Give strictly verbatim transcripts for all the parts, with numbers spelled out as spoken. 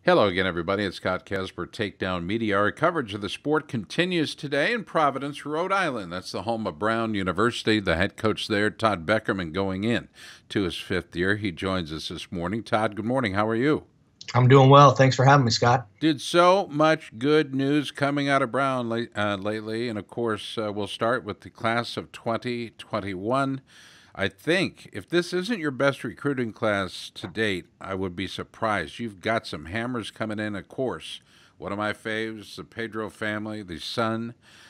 Hello again, everybody. It's Scott Casper, Takedown Media. Our coverage of the sport continues today in Providence, Rhode Island. That's the home of Brown University. The head coach there, Todd Beckerman, going in to his fifth year. He joins us this morning. Todd, good morning. How are you? I'm doing well. Thanks for having me, Scott. Did so much good news coming out of Brown late, uh, lately. And of course, uh, we'll start with the class of twenty twenty-one. I think if this isn't your best recruiting class to date, I would be surprised. You've got some hammers coming in, of course. One of my faves, the Pedro family, the son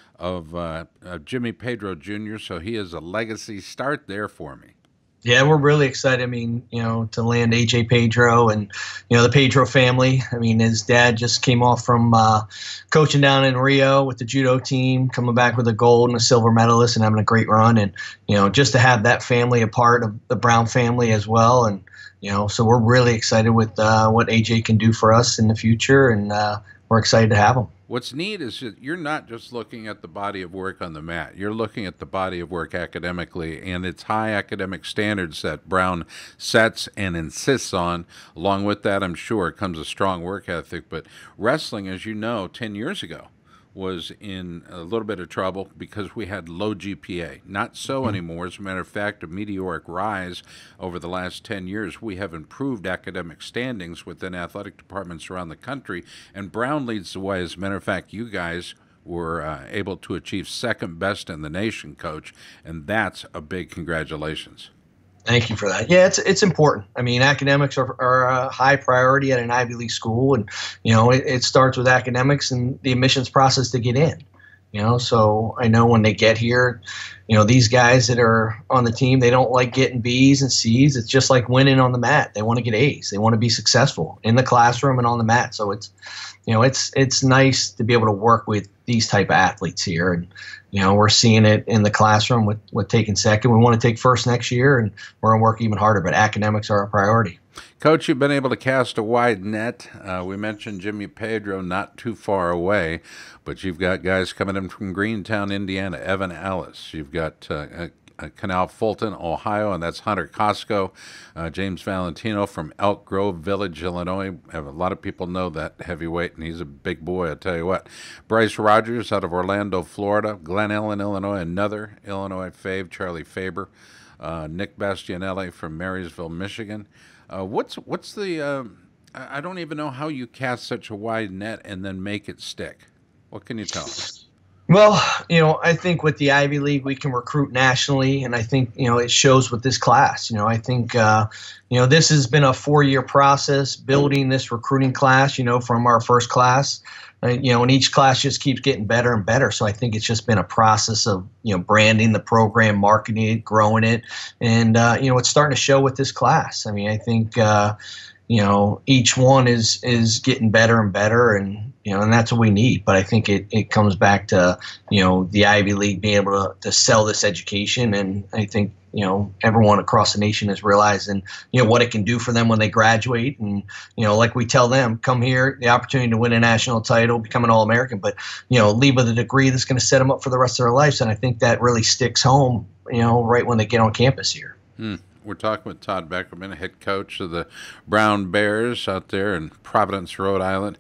of uh, uh, Jimmy Pedro Junior So he is a legacy start there for me. Yeah, we're really excited. I mean, you know, to land A J Pedro and, you know, the Pedro family. I mean, his dad just came off from uh, coaching down in Rio with the judo team, coming back with a gold and a silver medalist and having a great run. And, you know, just to have that family a part of the Brown family as well. And, you know, so we're really excited with uh, what A J can do for us in the future. And uh, we're excited to have him. What's neat is that you're not just looking at the body of work on the mat. You're looking at the body of work academically, and it's high academic standards that Brown sets and insists on. Along with that, I'm sure, comes a strong work ethic. But wrestling, as you know, ten years ago, was in a little bit of trouble because we had low G P A. Not so anymore. As a matter of fact, a meteoric rise over the last ten years. We have improved academic standings within athletic departments around the country, and Brown leads the way. As a matter of fact, you guys were uh, able to achieve second best in the nation, Coach, and that's a big congratulations. Thank you for that. Yeah, it's it's important. I mean, academics are, are a high priority at an Ivy League school, and you know it, it starts with academics and the admissions process to get in. You know, so I know when they get here, you know, these guys that are on the team, they don't like getting B's and C's. It's just like winning on the mat. They want to get A's. They want to be successful in the classroom and on the mat. So it's, you know, it's it's nice to be able to work with these type of athletes here. And, you know, we're seeing it in the classroom with, with taking second. We want to take first next year, and we're going to work even harder. But academics are a priority. Coach, you've been able to cast a wide net. Uh, we mentioned Jimmy Pedro not too far away, but you've got guys coming in from Greentown, Indiana, Evan Ellis. You've got uh, uh, Canal Fulton, Ohio, and that's Hunter Costco. Uh, James Valentino from Elk Grove Village, Illinois. A lot of people know that heavyweight, and he's a big boy, I tell you what. Bryce Rogers out of Orlando, Florida. Glen Ellen, Illinois, another Illinois fave, Charlie Faber. Uh, Nick Bastianelli from Marysville, Michigan. Uh, what's what's the? Uh, I don't even know how you cast such a wide net and then make it stick. What can you tell us? Well, you know, I think with the Ivy League, we can recruit nationally, and I think, you know, it shows with this class. You know, I think, uh, you know, this has been a four-year process building this recruiting class, you know, from our first class. Uh, you know, and each class just keeps getting better and better. So I think it's just been a process of, you know, branding the program, marketing it, growing it. And, uh, you know, it's starting to show with this class. I mean, I think, uh, you know, each one is is getting better and better, and you know, and that's what we need. But I think it, it comes back to, you know, the Ivy League being able to, to sell this education, and I think, you know, everyone across the nation is realizing, you know, what it can do for them when they graduate. And, you know, like we tell them, come here, the opportunity to win a national title, become an All-American, but, you know, leave with a degree that's going to set them up for the rest of their lives. And I think that really sticks home, you know, right when they get on campus here. Hmm. We're talking with Todd Beckerman, head coach of the Brown Bears out there in Providence, Rhode Island.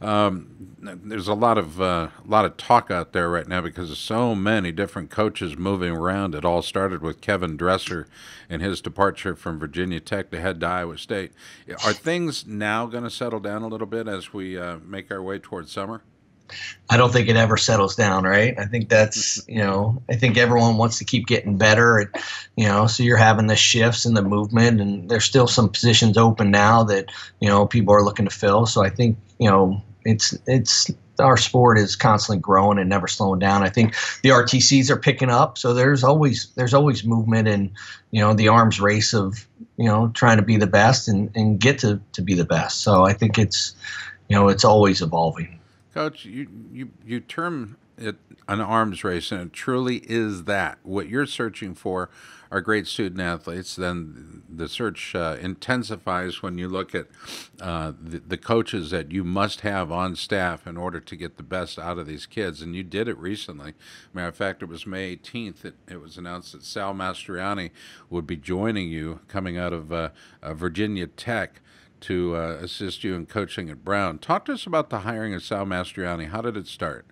Um, there's a lot of uh, a lot of talk out there right now because of so many different coaches moving around. It all started with Kevin Dresser and his departure from Virginia Tech to head to Iowa State. Are things now going to settle down a little bit as we uh, make our way towards summer? I don't think it ever settles down, right? I think that's, you know, I think everyone wants to keep getting better. And, you know, so you're having the shifts in the movement, and there's still some positions open now that, you know, people are looking to fill. So I think, you know, it's, it's, our sport is constantly growing and never slowing down. I think the R T Cs are picking up. So there's always, there's always movement and, you know, the arms race of, you know, trying to be the best and, and get to, to be the best. So I think it's, you know, it's always evolving. Coach, you, you, you term it an arms race, and it truly is that. What you're searching for are great student athletes. Then the search uh, intensifies when you look at uh, the, the coaches that you must have on staff in order to get the best out of these kids. And you did it recently. Matter of fact, it was May eighteenth that it was announced that Sal Mastriani would be joining you coming out of uh, uh, Virginia Tech to uh, assist you in coaching at Brown. Talk to us about the hiring of Sal Mastriani. How did it start?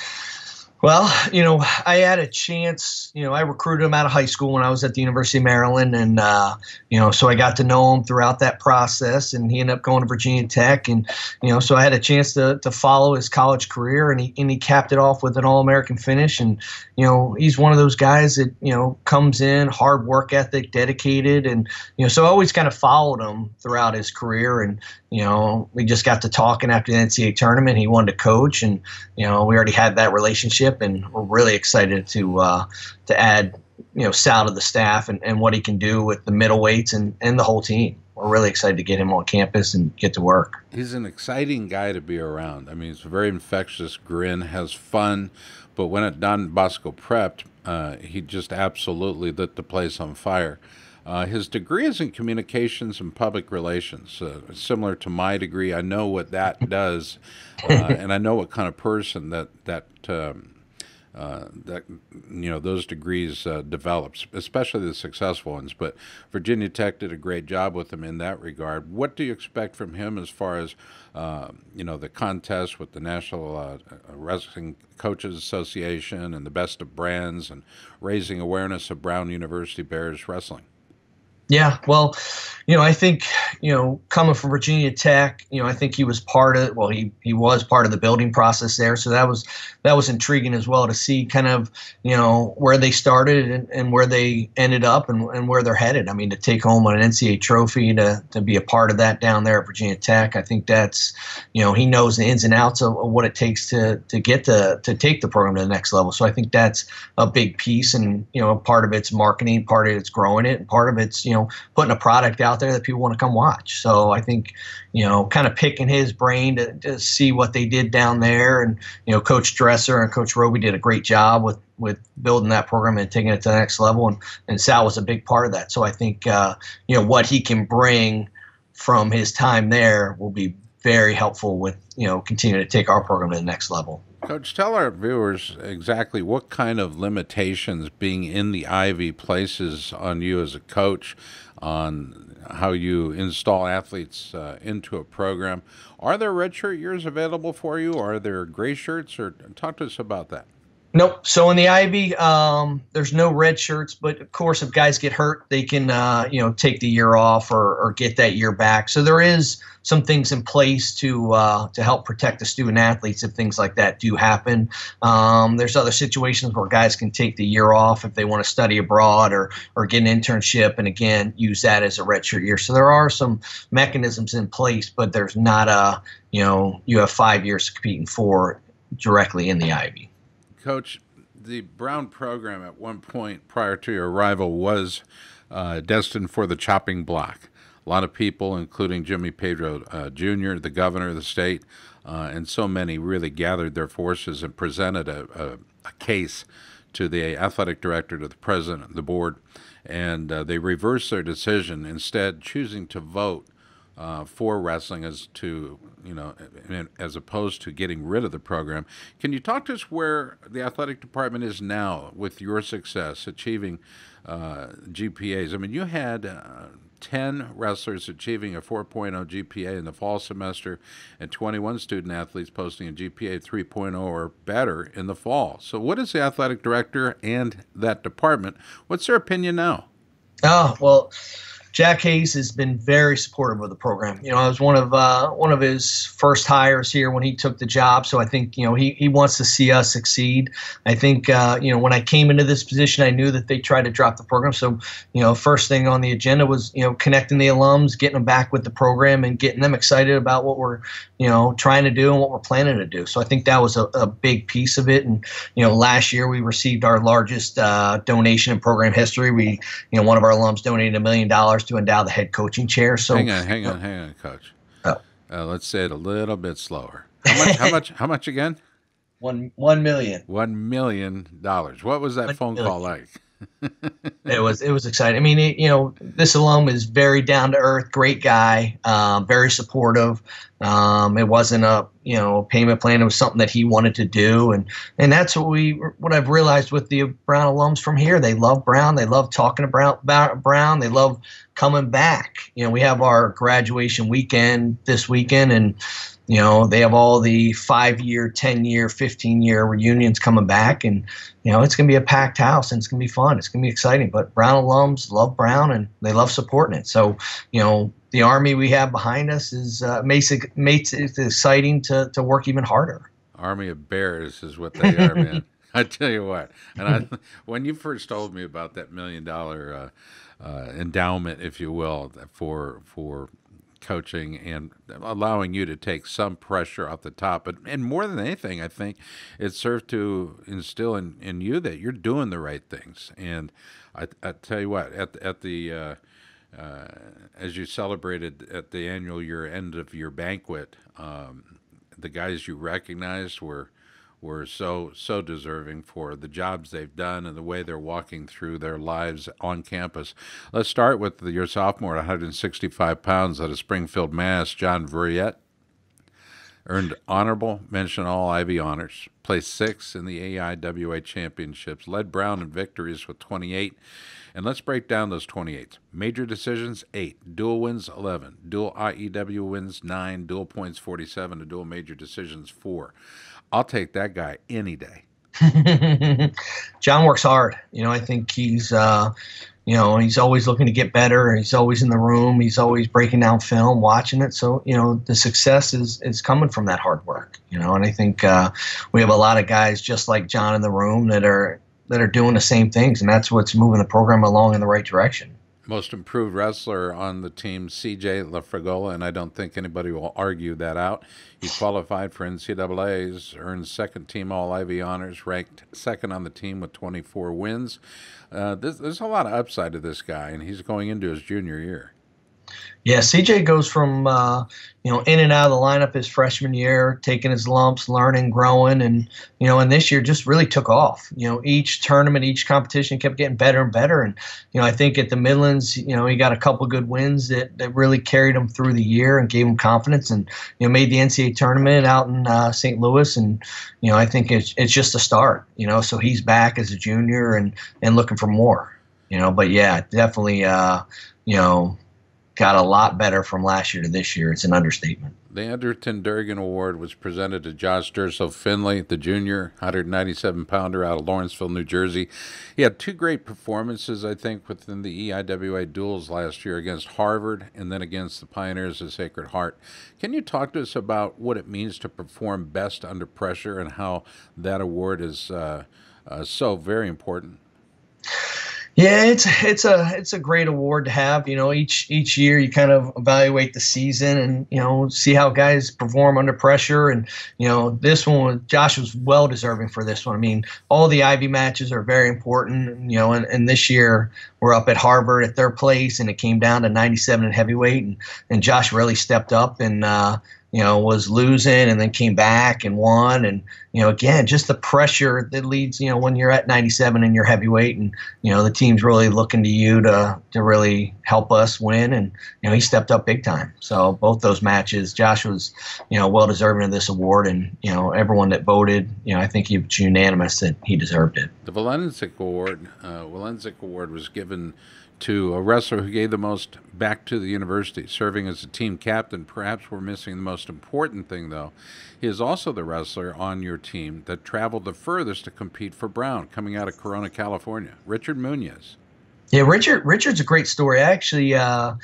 Well, you know, I had a chance, you know, I recruited him out of high school when I was at the University of Maryland. And, uh, you know, so I got to know him throughout that process, and he ended up going to Virginia Tech. And, you know, so I had a chance to to follow his college career, and he, and he capped it off with an All-American finish. And, you know, he's one of those guys that, you know, comes in, hard work ethic, dedicated. And, you know, so I always kind of followed him throughout his career. And, you know, we just got to talking after the N C double A tournament. He wanted to coach, and, you know, we already had that relationship, and we're really excited to uh, to add, you know, Sal to the staff and, and what he can do with the middleweights and, and the whole team. We're really excited to get him on campus and get to work. He's an exciting guy to be around. I mean, he's a very infectious grin, has fun, but when at Don Bosco Prepped, uh, he just absolutely lit the place on fire. Uh, his degree is in communications and public relations, uh, similar to my degree. I know what that does, uh, and I know what kind of person that that um, uh, that you know those degrees uh, develops, especially the successful ones. But Virginia Tech did a great job with him in that regard. What do you expect from him as far as uh, you know the contest with the National uh, Wrestling Coaches Association and the Best of Brands and raising awareness of Brown University Bears wrestling? Yeah, well, you know, I think, you know, coming from Virginia Tech, you know, I think he was part of, well, he, he was part of the building process there. So that was, that was intriguing as well to see kind of, you know, where they started and, and where they ended up and, and where they're headed. I mean, to take home an N C double A trophy, to, to be a part of that down there at Virginia Tech, I think that's, you know, he knows the ins and outs of, of what it takes to, to get to, to take the program to the next level. So I think that's a big piece, and, you know, part of it's marketing, part of it's growing it, and part of it's, you know, putting a product out there that people want to come watch. So I think, you know, kind of picking his brain to, to see what they did down there. And, you know, Coach Dresser and Coach Roby did a great job with, with building that program and taking it to the next level. And, and Sal was a big part of that. So I think, uh, you know, what he can bring from his time there will be very helpful with, you know, continuing to take our program to the next level. Coach, tell our viewers exactly what kind of limitations being in the Ivy places on you as a coach, on how you install athletes uh, into a program. Are there redshirt years available for you? Are there gray shirts? Or talk to us about that. Nope. So in the Ivy, um, there's no red shirts, but of course, if guys get hurt, they can, uh, you know, take the year off or, or get that year back. So there is some things in place to uh, to help protect the student athletes if things like that do happen. Um, there's other situations where guys can take the year off if they want to study abroad or or get an internship, and again, use that as a redshirt year. So there are some mechanisms in place, but there's not a, you know, you have five years competing for directly in the Ivy. Coach, the Brown program at one point prior to your arrival was uh, destined for the chopping block. A lot of people, including Jimmy Pedro uh, Junior, the governor of the state, uh, and so many really gathered their forces and presented a, a, a case to the athletic director, to the president, the board, and uh, they reversed their decision, instead choosing to vote Uh, for wrestling as to, you know, as opposed to getting rid of the program. Can you talk to us where the athletic department is now with your success achieving uh, G P As? I mean, you had uh, ten wrestlers achieving a four point oh G P A in the fall semester and twenty-one student athletes posting a G P A three point oh or better in the fall. So what is the athletic director and that department, what's their opinion now? Oh, well, Jack Hayes has been very supportive of the program. You know, I was one of uh, one of his first hires here when he took the job. So I think, you know, he, he wants to see us succeed. I think, uh, you know, when I came into this position, I knew that they tried to drop the program. So, you know, first thing on the agenda was, you know, connecting the alums, getting them back with the program and getting them excited about what we're, you know, trying to do and what we're planning to do. So I think that was a, a big piece of it. And, you know, last year we received our largest uh, donation in program history. We, you know, one of our alums donated a million dollars to endow the head coaching chair. So hang on, hang on, hang on, Coach. Oh. Uh, let's say it a little bit slower. How much? How much? How much again? One one million. One million dollars. What was that one phone million. Call like? It was it was exciting. I mean, it, you know, this alum is very down to earth, great guy, um, very supportive. Um, it wasn't a you know payment plan. It was something that he wanted to do, and and that's what we what I've realized with the Brown alums from here. They love Brown. They love talking about, about Brown. They love coming back. You know, we have our graduation weekend this weekend, and you know, they have all the five-year, ten-year, fifteen-year reunions coming back, and you know, it's going to be a packed house, and it's going to be fun. It's going to be exciting. But Brown alums love Brown, and they love supporting it. So, you know, the Army we have behind us is uh, makes it makes it exciting to to work even harder. Army of Bears is what they are, man. I tell you what. And I, when you first told me about that million dollar uh, uh, endowment, if you will, for for coaching and allowing you to take some pressure off the top. But, and more than anything, I think it served to instill in, in you that you're doing the right things. And I, I tell you what, at, at the, uh, uh, as you celebrated at the annual year end of your banquet, um, the guys you recognized were were so so deserving for the jobs they've done and the way they're walking through their lives on campus. Let's start with the, your sophomore at one hundred sixty-five pounds out of Springfield, Mass. John Verriette earned honorable mention all Ivy honors, placed sixth in the A I W A championships, led Brown in victories with twenty-eight. And let's break down those twenty-eights. Major decisions, eight. Dual wins, eleven. Dual I E W wins, nine. Dual points, forty-seven. And dual major decisions, four. I'll take that guy any day. John works hard. You know, I think he's, uh, you know, he's always looking to get better. He's always in the room. He's always breaking down film, watching it. So, you know, the success is is coming from that hard work. You know, and I think uh, we have a lot of guys just like John in the room that are that are doing the same things, and that's what's moving the program along in the right direction. Most improved wrestler on the team, C J LaFregola, and I don't think anybody will argue that out. He qualified for N C double A's, earned second team All-Ivy honors, ranked second on the team with twenty-four wins. Uh, there's, there's a lot of upside to this guy, and he's going into his junior year. Yeah, C J goes from uh, you know in and out of the lineup his freshman year, taking his lumps, learning, growing, and you know, and this year just really took off. You know, each tournament, each competition kept getting better and better, and you know, I think at the Midlands, you know, he got a couple good wins that, that really carried him through the year and gave him confidence, and you know, made the N C double A tournament out in uh, Saint Louis, and you know, I think it's it's just a start. You know, so he's back as a junior and and looking for more. You know, but yeah, definitely, uh, you know. Got a lot better from last year to this year. It's an understatement. The Anderton Durgan Award was presented to Josh Durso Finley, the junior, one hundred ninety-seven pounder out of Lawrenceville, New Jersey. He had two great performances, I think, within the E I W A duels last year against Harvard and then against the Pioneers of Sacred Heart. Can you talk to us about what it means to perform best under pressure and how that award is uh, uh, so very important? Yeah, it's it's a it's a great award to have. You know, each each year you kind of evaluate the season and you know see how guys perform under pressure. And you know, this one, Josh was well deserving for this one. I mean, all the Ivy matches are very important. You know, and, and this year we're up at Harvard at their place, and it came down to ninety-seven in heavyweight, and and Josh really stepped up and. Uh, you know, was losing and then came back and won. And, you know, again, just the pressure that leads, you know, when you're at ninety-seven and you're heavyweight and, you know, the team's really looking to you to, to really help us win. And, you know, he stepped up big time. So both those matches, Josh was, you know, well deserving of this award. And, you know, everyone that voted, you know, I think he was unanimous that he deserved it. The Walensik Award, uh, Walensik Award was given to a wrestler who gave the most back to the university, serving as a team captain. Perhaps we're missing the most important thing, though. He is also the wrestler on your team that traveled the furthest to compete for Brown, coming out of Corona, California. Richard Munoz. Yeah, Richard. Richard's a great story. Actually, uh,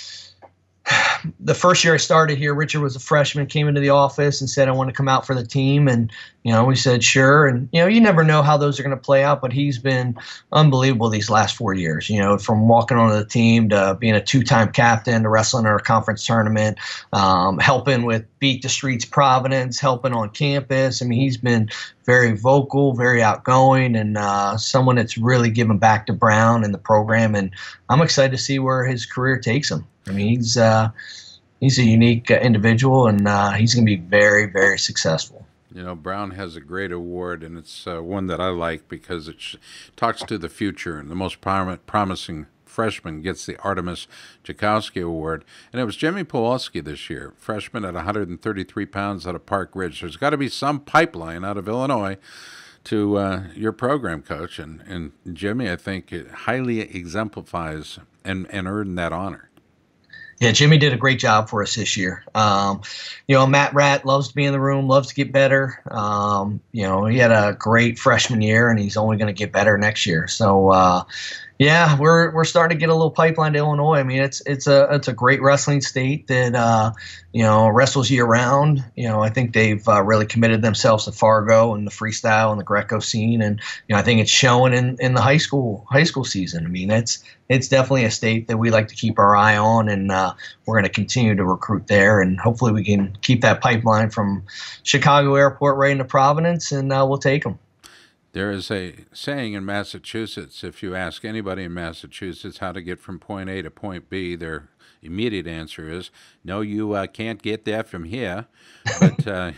the first year I started here, Richard was a freshman, came into the office and said, I want to come out for the team. And, you know, we said, sure. And, you know, you never know how those are going to play out, but he's been unbelievable these last four years, you know, from walking onto the team to being a two-time captain to wrestling in our conference tournament, um, helping with Beat the Streets Providence, helping on campus. I mean, he's been very vocal, very outgoing, and uh, someone that's really given back to Brown and the program. And I'm excited to see where his career takes him. I mean, he's uh, he's a unique uh, individual, and uh, he's going to be very, very successful. You know, Brown has a great award, and it's uh, one that I like because it sh- talks to the future. And the most prom- promising freshman gets the Artemis Joukowsky Award. And it was Jimmy Powalski this year, freshman at one hundred thirty-three pounds out of Park Ridge. There's got to be some pipeline out of Illinois to uh, your program, Coach. And, and Jimmy, I think, it highly exemplifies and, and earned that honor. Yeah, Jimmy did a great job for us this year. Um, you know, Matt Ratt loves to be in the room, loves to get better. Um, you know, he had a great freshman year, and he's only going to get better next year. So, uh, yeah, we're we're starting to get a little pipeline to Illinois. I mean, it's it's a it's a great wrestling state that uh, you know wrestles year round. You know, I think they've uh, really committed themselves to Fargo and the freestyle and the Greco scene, and you know, I think it's showing in, in the high school high school season. I mean, it's it's definitely a state that we like to keep our eye on, and uh, we're going to continue to recruit there, and hopefully we can keep that pipeline from Chicago Airport right into Providence, and uh, we'll take them. There is a saying in Massachusetts, if you ask anybody in Massachusetts how to get from point A to point B, their immediate answer is, no, you uh, can't get there from here. But uh,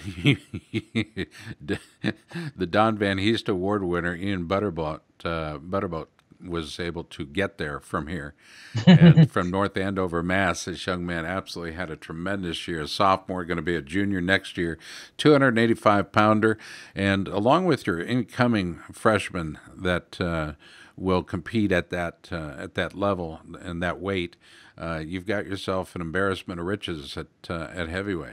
the Don Van Heest Award winner, Ian Butterboat, uh, Butterboat, was able to get there from here. And from North Andover, Mass, this young man absolutely had a tremendous year. A sophomore, going to be a junior next year, two hundred eighty-five pounder. And along with your incoming freshmen that uh, will compete at that uh, at that level and that weight, uh, you've got yourself an embarrassment of riches at uh, at heavyweight.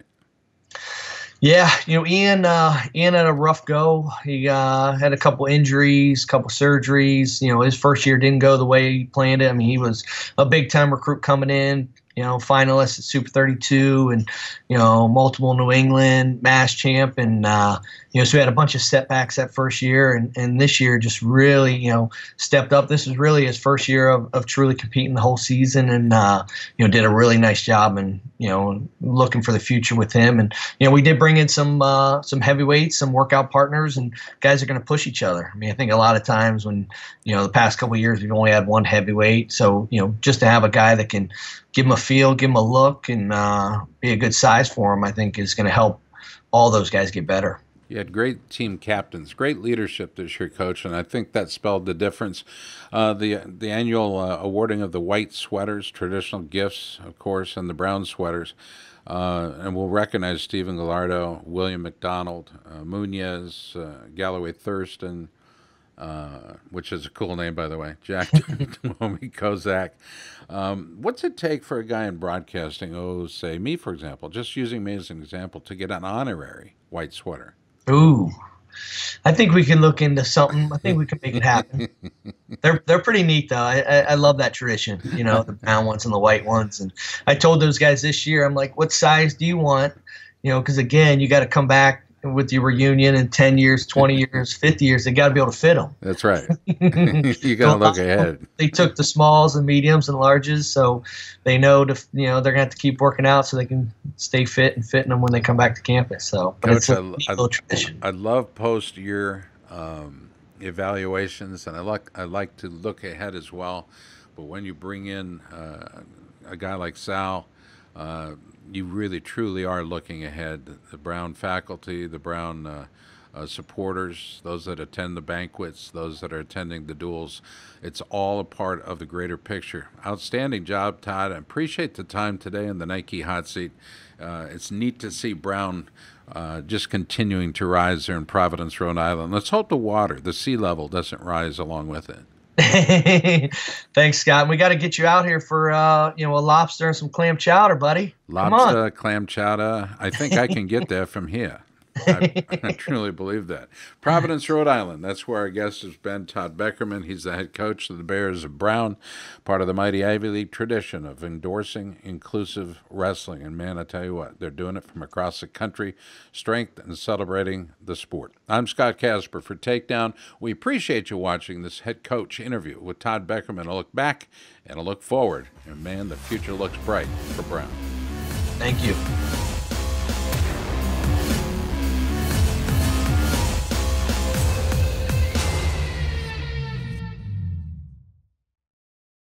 Yeah, you know, Ian. Uh, Ian had a rough go. He uh, had a couple injuries, couple surgeries. You know, his first year didn't go the way he planned it. I mean, he was a big time recruit coming in. You know, finalist at Super thirty-two, and you know, multiple New England Mass champ, and uh, you know, so we had a bunch of setbacks that first year, and, and this year just really, you know, stepped up. This was really his first year of, of truly competing the whole season, and uh, you know, did a really nice job, and you know, looking for the future with him. And you know, we did bring in some uh, some heavyweights, some workout partners, and guys are going to push each other. I mean, I think a lot of times when you know the past couple of years we've only had one heavyweight, so you know, just to have a guy that can give him a feel, give him a look, and uh, be a good size for him, I think is going to help all those guys get better. You had great team captains, great leadership this year, Coach, and I think that spelled the difference. Uh, the the annual uh, awarding of the white sweaters, traditional gifts, of course, and the brown sweaters. Uh, and we'll recognize Stephen Gallardo, William McDonald, uh, Munoz, uh, Galloway Thurston, uh, which is a cool name, by the way, Jack Tomomi Kozak. Um, what's it take for a guy in broadcasting, oh, say me, for example, just using me as an example, to get an honorary white sweater? Ooh, I think we can look into something. I think we can make it happen. They're they're pretty neat though. I, I I love that tradition. You know, the brown ones and the white ones. And I told those guys this year, I'm like, what size do you want? You know, because again, you got to come back with your reunion in ten years, twenty years, fifty years. They got to be able to fit them. That's right. You got to look ahead. They took the smalls and mediums and larges, so they know to you know they're gonna have to keep working out so they can stay fit and fit in them when they come back to campus. So, but Coach, it's a I, neat I, little tradition. I love post year um, evaluations, and I like I like to look ahead as well. But when you bring in uh, a guy like Sal, uh, you really truly are looking ahead. The Brown faculty, the Brown uh, uh, supporters, those that attend the banquets, those that are attending the duels, it's all a part of the greater picture. Outstanding job, Todd. I appreciate the time today in the Nike hot seat. Uh, it's neat to see Brown uh, just continuing to rise there in Providence, Rhode Island. Let's hope the water, the sea level, doesn't rise along with it. Thanks, Scott. We got to get you out here for uh, you know a lobster and some clam chowder, buddy. Lobster, clam chowder. I think I can get there from here. I, I truly believe that. Providence, Rhode Island. That's where our guest has been, Todd Beckerman. He's the head coach of the Bears of Brown, part of the mighty Ivy League tradition of endorsing inclusive wrestling. And man, I tell you what, they're doing it from across the country, strength and celebrating the sport. I'm Scott Casper for Takedown. We appreciate you watching this head coach interview with Todd Beckerman. A look back and a look forward. And man, the future looks bright for Brown. Thank you.